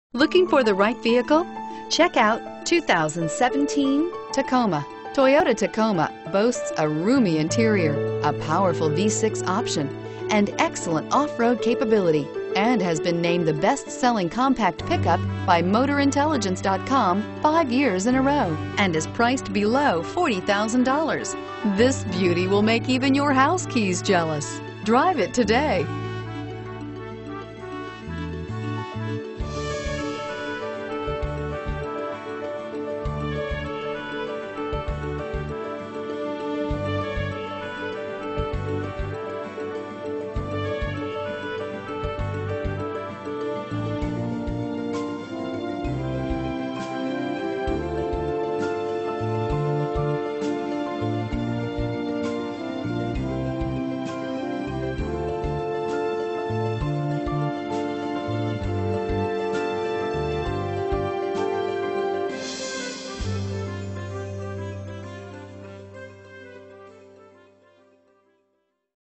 Looking for the right vehicle? Check out 2017 Tacoma. Toyota Tacoma boasts a roomy interior, a powerful V6 option, and excellent off-road capability, and has been named the best-selling compact pickup by MotorIntelligence.com 5 years in a row, and is priced below $40,000. This beauty will make even your house keys jealous. Drive it today.